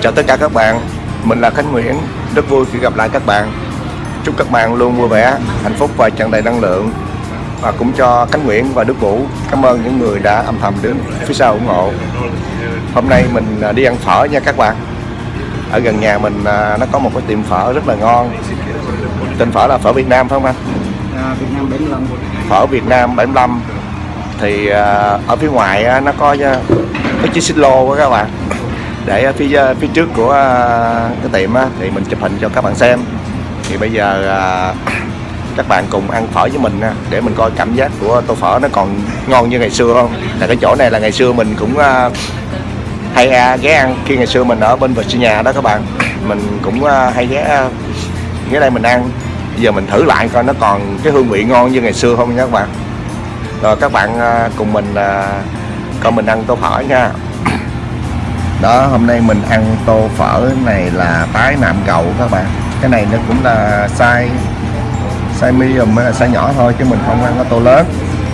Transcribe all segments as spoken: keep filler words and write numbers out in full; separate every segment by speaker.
Speaker 1: Chào tất cả các bạn, mình là Khánh Nguyễn, rất vui khi gặp lại các bạn. Chúc các bạn luôn vui vẻ, hạnh phúc và tràn đầy năng lượng. Và cũng cho Khánh Nguyễn và Đức Vũ cảm ơn những người đã âm thầm đứng phía sau ủng hộ. Hôm nay mình đi ăn phở nha các bạn. Ở gần nhà mình nó có một cái tiệm phở rất là ngon. Tên phở là phở Việt Nam phải không anh?
Speaker 2: À, Việt Nam bảy mươi lăm.
Speaker 1: Phở Việt Nam bảy mươi lăm. Thì ở phía ngoài nó có cái chiếc xích lô của các bạn. Để ở phía phía trước của cái tiệm á, thì mình chụp hình cho các bạn xem. Thì bây giờ các bạn cùng ăn phở với mình để mình coi cảm giác của tô phở nó còn ngon như ngày xưa không. Tại cái chỗ này là ngày xưa mình cũng hay ghé ăn khi ngày xưa mình ở bên Virginia đó các bạn. Mình cũng hay ghé ghé đây mình ăn. Bây giờ mình thử lại coi nó còn cái hương vị ngon như ngày xưa không nha các bạn. Rồi các bạn cùng mình coi mình ăn tô phở nha. Đó, hôm nay mình ăn tô phở này là tái nạm gầu các bạn. Cái này nó cũng là size size medium hay là size nhỏ thôi, chứ mình không ăn cái tô lớn.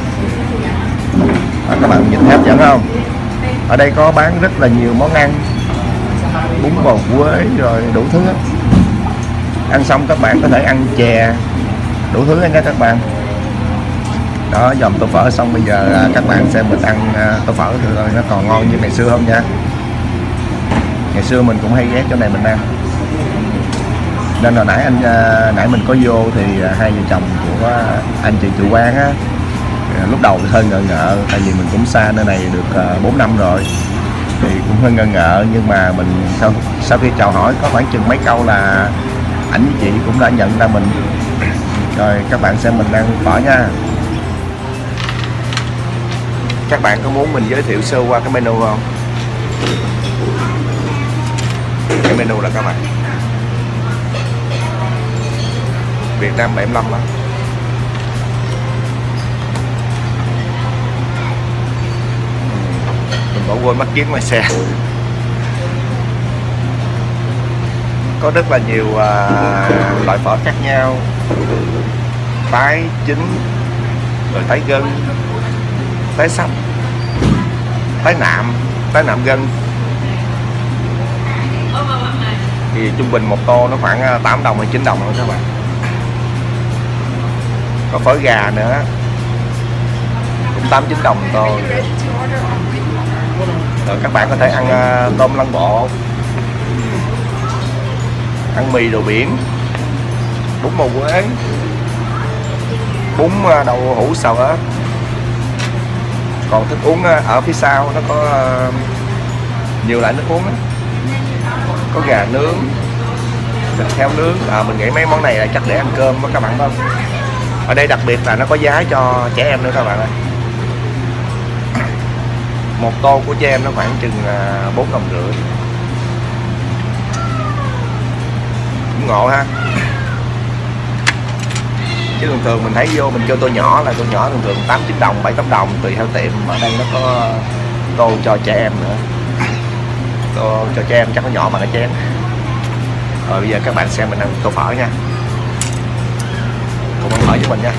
Speaker 1: Đó, các bạn nhìn hấp dẫn không? Ở đây có bán rất là nhiều món ăn, bún bò Huế rồi đủ thứ. Ăn xong các bạn có thể ăn chè, đủ thứ nha các bạn. Đó, dòm tô phở xong bây giờ các bạn xem mình ăn tô phở thử coi nó còn ngon như ngày xưa không nha. Ngày xưa mình cũng hay ghé chỗ này mình ăn. Nên hồi nãy anh nãy mình có vô thì hai vợ chồng của anh chị chủ quán á, lúc đầu hơi ngờ ngợ, tại vì mình cũng xa nơi này được bốn năm rồi thì cũng hơi ngờ ngợ, nhưng mà mình sau sau khi chào hỏi có khoảng chừng mấy câu là ảnh với chị cũng đã nhận ra mình. Rồi các bạn xem mình ăn phở nha. Các bạn có muốn mình giới thiệu sơ qua cái menu không? Cái menu là các bạn Việt Nam bảy mươi lăm đó. Mình bỏ quên mắt kiếng ngoài xe. Có rất là nhiều uh, loại phở khác nhau. Tái chính, rồi tái gân, tái sắp, tái nạm, tái nạm gân. Thì trung bình một tô nó khoảng tám đồng hay chín đồng thôi các bạn. Có phở gà nữa cũng tám chín đồng một tô. Rồi các bạn có thể ăn tôm lăn bộ, ăn mì đồ biển, bún bò Huế, bún đậu hũ xào ớt. Còn thức uống ở phía sau nó có nhiều loại nước uống đó. Có gà nướng, thịt heo nướng. À, mình nghĩ mấy món này là chắc để ăn cơm với các bạn không? Ở đây đặc biệt là nó có giá cho trẻ em nữa các bạn ơi. Một tô của trẻ em nó khoảng chừng bốn đồng rưỡi. Cũng ngộ ha. Chứ thường thường mình thấy vô mình kêu tô nhỏ là tô nhỏ thường thường tám chín đồng, bảy tám đồng tùy theo tiệm. Ở đây nó có tô cho trẻ em nữa. Tô cho trẻ em chắc nó nhỏ bằng cái chén. Rồi bây giờ các bạn xem mình ăn tô phở nha. Cùng ăn phở với mình nha.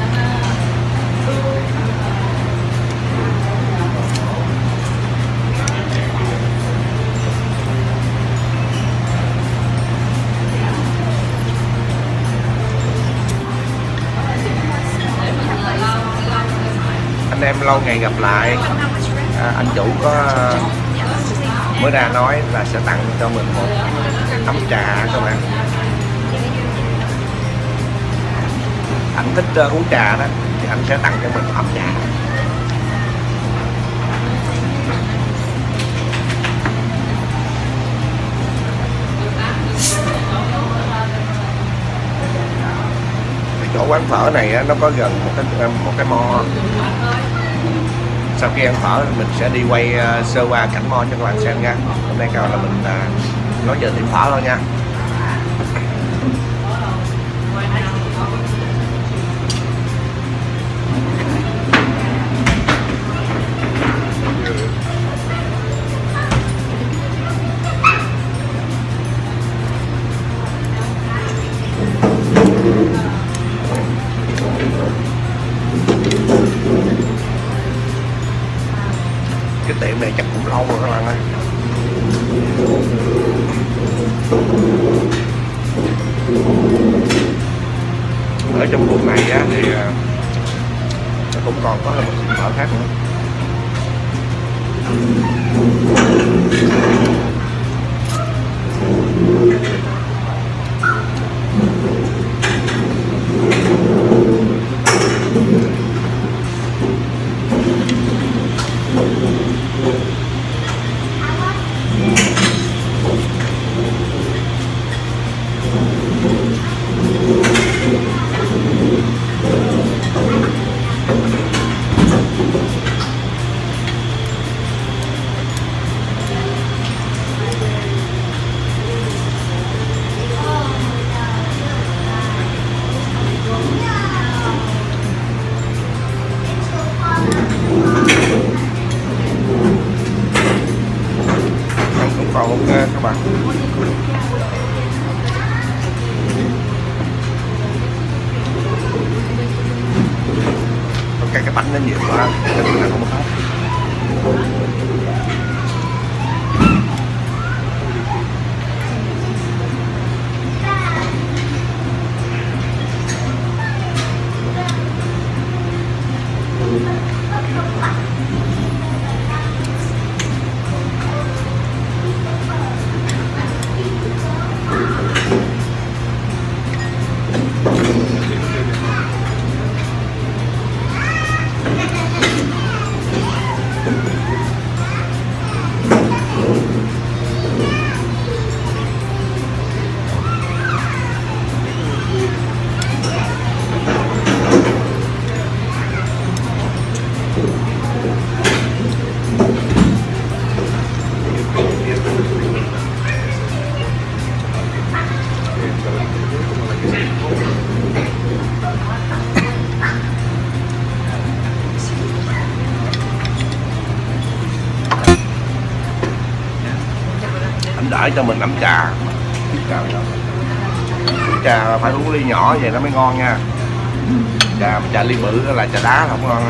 Speaker 1: Anh em lâu ngày gặp lại. À, anh chủ có mới ra nói là sẽ tặng cho mình một ấm trà các bạn. Anh thích uh, uống trà đó thì anh sẽ tặng cho mình ấm trà. Cái chỗ quán phở này nó có gần một cái một cái mo. Sau khi ăn phở mình sẽ đi quay uh, sơ qua cảnh mo cho các bạn xem nha. Hôm nay cao là mình uh, nói về tiệm phở thôi nha. Cái tiệm này chắc cũng lâu rồi các bạn ơi. ở trong vùng này á, thì nó cũng còn có một thịt phở khác nữa. Còn ok các bạn. Ok, cái bánh nó nhiều quá, cái bánh này không hết. Anh đợi cho mình ấm trà. Trà, trà phải uống ly nhỏ vậy nó mới ngon nha. Trà trà ly bự là trà đá không ngon.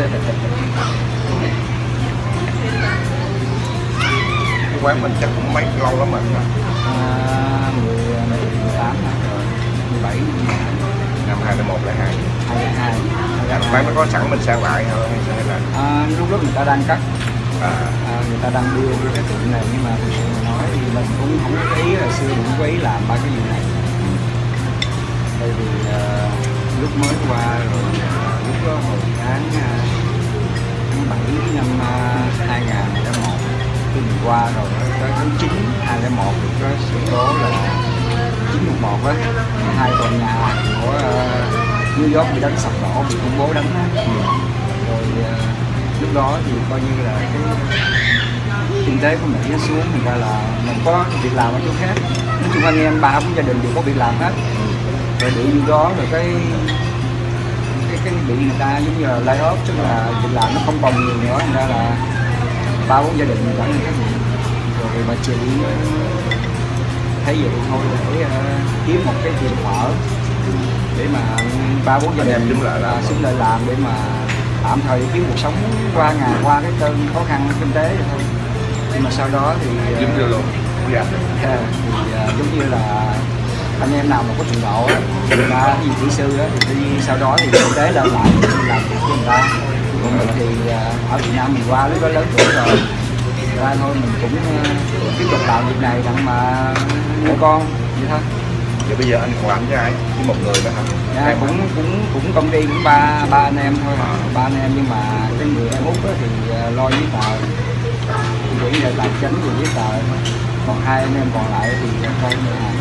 Speaker 1: Cái quán mình chắc cũng mấy lâu lắm rồi.
Speaker 2: À, mười tám rồi, mười bảy
Speaker 1: Năm hai nghìn một trăm lẻ hai.
Speaker 2: hai hai.
Speaker 1: Quán nó có sẵn mình sang lại thôi hay là?
Speaker 2: À, lúc đó người ta đang cắt.
Speaker 1: À.
Speaker 2: À, người ta đang đưa cái cái tượng này, nhưng mà thực sự mà nói thì mình cũng không có ý là xưa cũng có ý làm ba cái gì này. Tại vì uh, lúc mới qua rồi uh, lúc đó hồi tháng uh, tháng bảy năm uh, hai nghìn lẻ một khi mình qua rồi tới tháng chín hai nghìn lẻ một thì có sự cố là chín một một á, hai tòa nhà của uh, New York bị đánh sập đổ, bị khủng bố đánh á. Rồi uh, lúc đó thì coi như là cái kinh tế của Mỹ nó xuống, thành ra là mình có việc làm ở chỗ khác. Nói chung anh em ba bốn gia đình đều có việc làm hết. Rồi bị như đó rồi cái cái cái bị người ta giống như là lay off, tức là việc làm nó không còn nhiều nữa, thành ra là ba bốn gia đình mình chẳng khác gì. Rồi bà chị thấy vậy thôi để uh, kiếm một cái tiệm phở để mà ba bốn gia đình
Speaker 1: đứng lại làm
Speaker 2: xuống lại làm để mà tạm thời kiếm cuộc sống qua ngày qua cái cơn khó khăn kinh tế vậy thôi. Nhưng mà sau đó thì
Speaker 1: kiếm được luôn. Dạ.
Speaker 2: thì uh, giống như là anh em nào mà có trình độ á, người ta gì kỹ sư á, thì đi sau đó thì kinh tế lên lại làm việc của người ta. Còn mình thì uh, ở Việt Nam mình qua lúc đó lớn tuổi rồi, ra thôi mình cũng uh, tiếp tục làm việc này đặng mà nuôi con vậy thôi.
Speaker 1: Vậy bây giờ anh còn làm với ai? Với một người nữa hả?
Speaker 2: Dạ, cũng cũng cũng công ty cũng ba ba anh em thôi, ba anh em, nhưng mà cái người em út thì uh, lo giấy tờ, quỹ về tài chính rồi giấy tờ, còn hai anh em còn lại thì coi nhà hàng.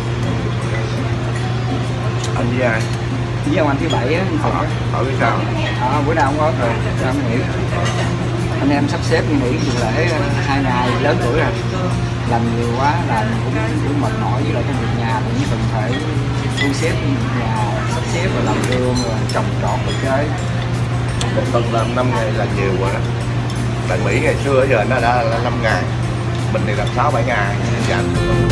Speaker 1: Anh với ai?
Speaker 2: Với ông anh thứ bảy á,
Speaker 1: Ở, ở cái sao?
Speaker 2: à, bữa nào không có rồi, sao nghỉ. Anh em sắp xếp nghỉ dù lễ hai ngày, lớn tuổi rồi, làm nhiều quá làm cũng cũng mệt mỏi, với lại công việc nhà cũng cần phải thu xếp nhà, sắp xếp rồi làm vườn rồi trồng trọt rồi chơi.
Speaker 1: Một tuần làm năm ngày là nhiều rồi đó. Tại Mỹ ngày xưa giờ nó đã là năm ngày, mình thì làm sáu bảy ngày dành.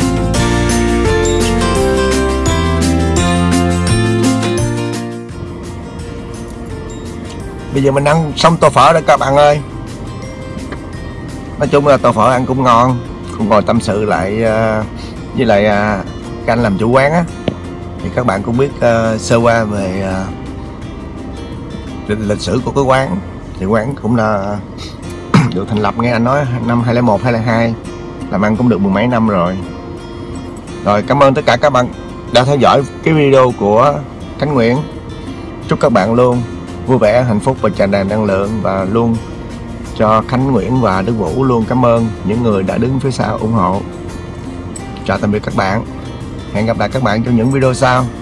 Speaker 1: Bây giờ mình ăn xong tô phở rồi các bạn ơi. Nói chung là tô phở ăn cũng ngon, cũng ngồi tâm sự lại uh, với lại uh, cái anh làm chủ quán á. Thì các bạn cũng biết uh, sơ qua về uh, lịch, lịch sử của cái quán. Thì quán cũng là được thành lập nghe anh nói năm hai không một hai không hai, làm ăn cũng được mười mấy năm rồi. Rồi cảm ơn tất cả các bạn đã theo dõi cái video của Khánh Nguyễn. Chúc các bạn luôn vui vẻ, hạnh phúc và tràn đầy năng lượng, và luôn cho Khánh Nguyễn và Đức Vũ luôn cảm ơn những người đã đứng phía sau ủng hộ. Chào tạm biệt các bạn. Hẹn gặp lại các bạn trong những video sau.